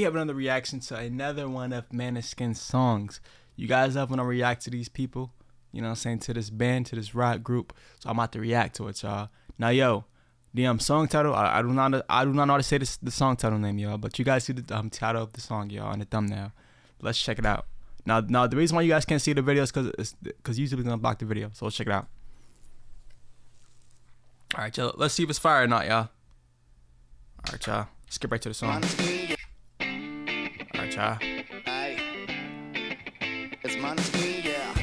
we have another reaction to another one of Måneskin's songs. You guys up when I react to these people? You know what I'm saying? To this band, to this rock group. So I'm about to react to it, y'all. Now, yo, the song title, I do not know how to say the song title name, y'all. But you guys see the title of the song, y'all, on the thumbnail. Let's check it out. Now, the reason why you guys can't see the video is because YouTube is gonna block the video. So let's check it out. All right, y'all. Let's see if it's fire or not, y'all. All right, y'all. Skip right to the song. All right, y'all. It's Måneskin, yeah.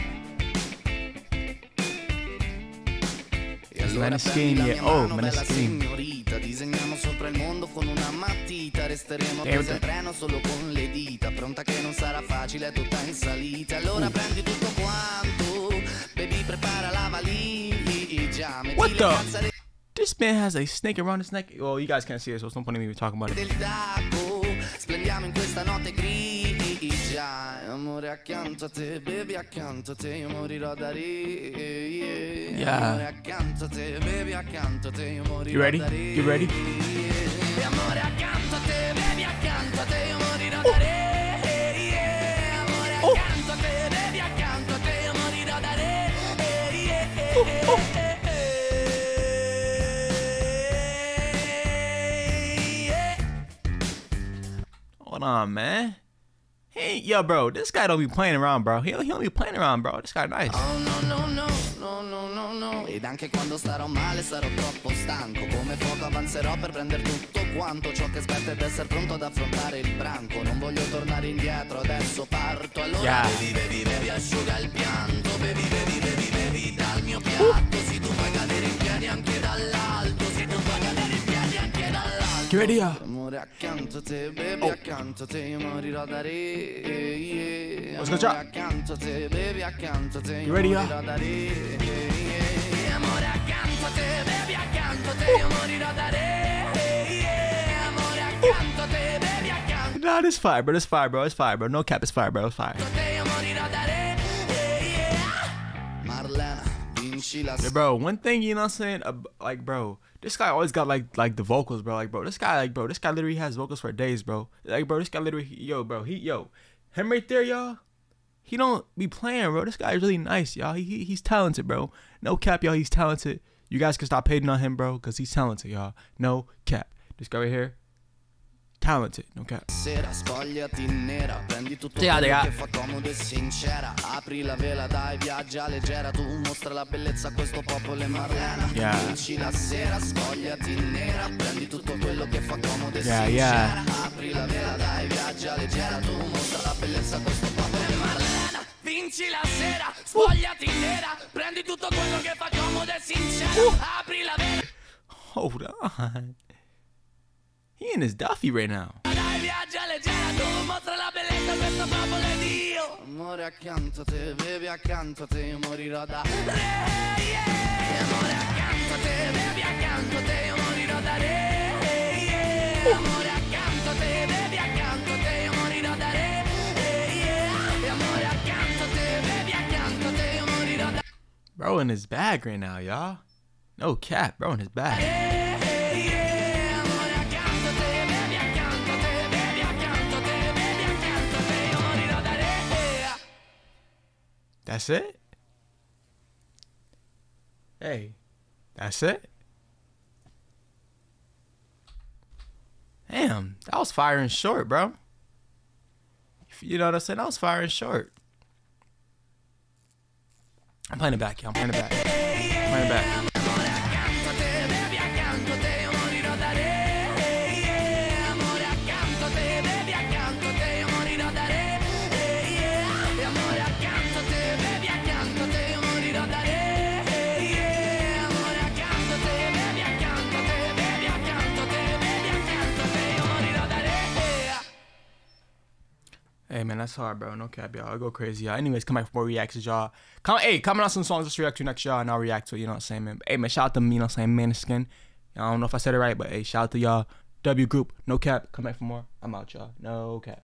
Måneskin, yeah. Oh, Måneskin. Disegniamo sopra il mondo con una matita. Resteremo presi al treno solo con le dita. Pronta che non sarà facile, è tutta in salita. Allora prendi tutto quanto. Baby, prepara la valigia. What the? This man has a snake around his neck. Well, you guys can't see it, so it's no point in me talking about it. Splendiamo in questa notte grigia. Amore accanto a te, baby accanto a te, io morirò da re. Amore accanto a te, baby accanto a te, io morirò da re. You ready? Amore accanto a te, baby accanto a te, io morirò da re. Amore accanto a te, baby accanto a te, io morirò da re. Hold on, man. Hey, yo, bro, this guy don't be playing around, bro. He don't be playing around, bro. This guy nice. Oh, no. Ed anche quando starò male sarò troppo stanco. Come fuoco avanzerò per prendere tutto quanto. Ciò che aspetta ed essere pronto ad affrontare il branco. Non voglio tornare indietro, adesso parto. Allora bevi, asciuga il pianto. Bevi dal mio piatto. Se tu fai cadere in piedi anche dall'alto. Se tu fai cadere in piedi anche dall'alto. Get ready, y'all. Amore accanto a te, baby accanto a te, io morirò da re. Let's go, ciao. Accanto a te, baby accanto a te, io ready, morirò da re. Amore accanto a te, baby accanto a te, io morirò da re. Amore accanto a te, baby accanto. Nah, this fire, bro. This fire, bro. It's fire, bro. No cap, it's fire, bro. It's fire. Io morirò da re. Marlena, vinci la. Yeah, bro, one thing, you know what I'm saying? Like, bro, this guy always got like the vocals, bro. Like, bro, this guy literally has vocals for days, bro. Like, bro, this guy literally, him right there, y'all. He don't be playing, bro. This guy is really nice, y'all. He's talented, bro. No cap, y'all. He's talented. You guys can stop hating on him, bro, because he's talented, y'all. No cap. This guy right here, talented. No cap. Sera, spogliati nera, prendi tutto quello che fa comodo e sincera. Apri la vela, dai, viaggia leggera. Tu mostra la bellezza a questo popolo e Marlena. Vinci la sera, spogliati nera, prendi tutto quello che fa comodo e sincera. Apri la vela, dai, viaggia leggera. Tu mostra la bellezza a questo popolo e Marlena. Vinci la sera, spogliati nera, prendi tutto quello che fa comodo e sincera. Apri la vela. Hold on. He in his Duffy right now. Dai, viaggia leggera, tu mostra la bellezza, questo popolo è Dio. Amore accanto a te, bevi accanto a te, io morirò da re. Amore accanto a te, bevi accanto a te, io morirò da re. Amore accanto a te, bevi accanto a te, io morirò da re. Amore accanto a te, bevi accanto a te, io morirò da re. Bro in his bag right now, y'all. No cap, bro in his bag. That's it? Hey, that's it? Damn, that was fire and short, bro. You know what I'm saying? That was fire and short. I'm playing it back, y'all. I'm playing it back. I'm playing it back. Hey man, that's hard, bro. No cap, y'all. I go crazy, y'all. Anyways, come back for more reactions, y'all. Comment on some songs. Let's react to next, y'all, and I'll react to it. You know what I'm saying, man? Hey man, shout out to me, you know what I'm saying, Måneskin. I don't know if I said it right, but hey, shout out to y'all. W group, no cap. Come back for more. I'm out, y'all. No cap.